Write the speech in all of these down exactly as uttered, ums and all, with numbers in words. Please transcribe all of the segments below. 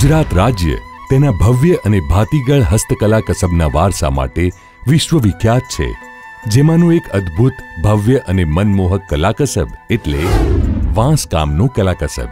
ગુજરાત રાજ્ય તેના ભવ્ય અને ભાતીગળ હસ્તકલા કસબના વારસા માટે વિશ્વવિખ્યાત છે, જેમાંનું એક અદ્ભુત, ભવ્ય અને મનમોહક કલાકસબ એટલે વાંસકામનું કલાકસબ.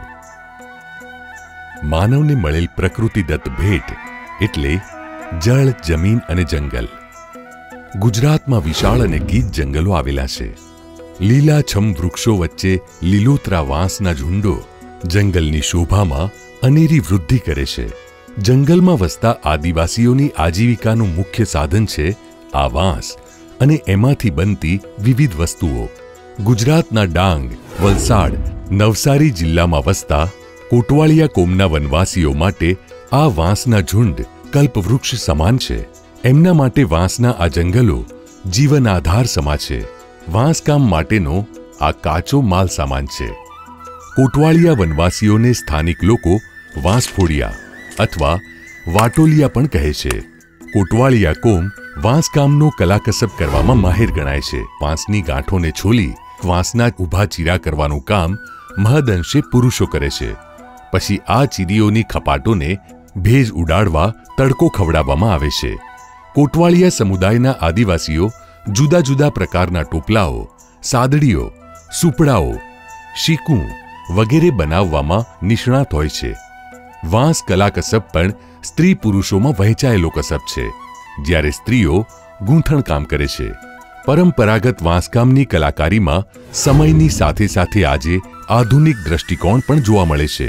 માનવને મળેલ પ્રકૃતિદત્ત ભેટ એટલે જળ, જમીન અને જંગલ. ગુજરાતમાં વિશાળ અને ગીચ જંગલો આવેલા છે. લીલાછમ વૃક્ષો વચ્ચે લીલોતરા વાંસના ઝુંડો જંગલની શોભામાં અનેરી વૃદ્ધિ કરે છે. જંગલમાં વસતા આદિવાસીઓની આજીવિકાનું મુખ્ય સાધન છે આ વાંસ અને એમાંથી બનતી વિવિધ વસ્તુઓ. ગુજરાતના ડાંગ, વલસાડ, નવસારી જિલ્લામાં વસતા કોટવાળિયા કોમના વનવાસીઓ માટે આ વાંસના ઝુંડ કલ્પવૃક્ષ સમાન છે. એમના માટે વાંસના આ જંગલો જીવન આધાર સમા છે. વાંસકામ માટેનો આ કાચો માલ સામાન છે. કોટવાળિયા વનવાસીઓને સ્થાનિક લોકો વાંસફોડિયા અથવા વાટોલિયા પણ કહે છે. કોટવાળિયા કોમ વાંસકામનો કલાકસબ કરવામાં માહિર ગણાય છે. વાંસની ગાંઠોને છોલી વાંસના ઊભા ચીરા કરવાનું કામ મહદઅંશે પુરુષો કરે છે. પછી આ ચીરીઓની ખપાટોને ભેજ ઉડાડવા તડકો ખવડાવવામાં આવે છે. કોટવાળિયા સમુદાયના આદિવાસીઓ જુદા જુદા પ્રકારના ટોપલાઓ, સાદડીઓ, સુપડાઓ, શીકું વગેરે બનાવવામાં નિષ્ણાત હોય છે. વાંસ કલાકસબ પણ સ્ત્રી પુરુષોમાં વહેંચાયેલો કસબ છે, જ્યારે સ્ત્રીઓ ગૂંથણ કામ કરે છે. પરંપરાગત વાંસકામની કલાકારીમાં સમયની સાથે સાથે આજે આધુનિક દ્રષ્ટિકોણ પણ જોવા મળે છે.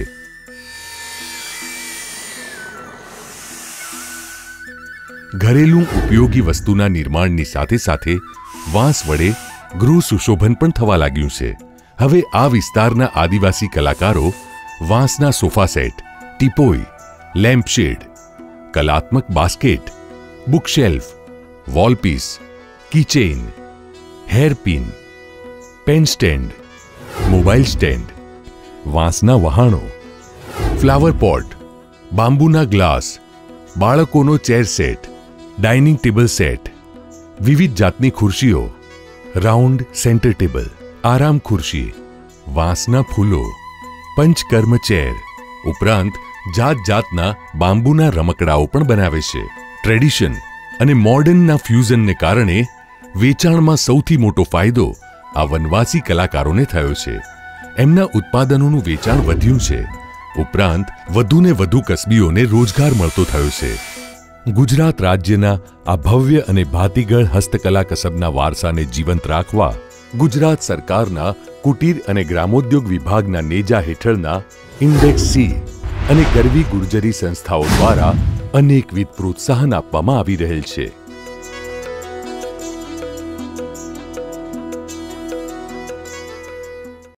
ઘરેલું ઉપયોગી વસ્તુના નિર્માણની સાથે સાથે વાંસ વડે ગૃહ સુશોભન પણ થવા લાગ્યું છે. હવે આ વિસ્તારના આદિવાસી કલાકારો વાંસના સોફા સેટ, ટીપોઈ, લેમ્પશેડ, કલાત્મક basket, bookshelf, wall piece, keychain, hairpin, pen stand, mobile stand, વાંસના વહાણો, ફ્લાવર પોટ, બાંબુના ગ્લાસ, બાળકોનો chair set, dining table set, વિવિધ જાતની ખુરશીઓ, રાઉન્ડ સેન્ટર ટેબલ, આરામ ખુરશી, વાંસના ફૂલો, પંચકર્મ ચેર ઉપરાંત જાત જાતના બાંબુના રમકડાઓ પણ બનાવે છે. ટ્રેડિશન અને મોડર્નના ફ્યુઝનને કારણે વેચાણમાં સૌથી મોટો ફાયદો આ વનવાસી કલાકારોને થયો છે. એમના ઉત્પાદનોનું વેચાણ વધ્યું છે. ઉપરાંત વધુને વધુ કસબીઓને રોજગાર મળતો થયો છે. ગુજરાત રાજ્યના આ ભવ્ય અને ભાતીગળ હસ્તકલા કસબના વારસાને જીવંત રાખવા ગુજરાત સરકારના કુટીર અને ગ્રામોદ્યોગ વિભાગના નેજા હેઠળના ઇન્ડેક્સ સી અને ગરવી ગુર્જરી સંસ્થાઓ દ્વારા અનેકવિધ પ્રોત્સાહન આપવામાં આવી રહેલ છે.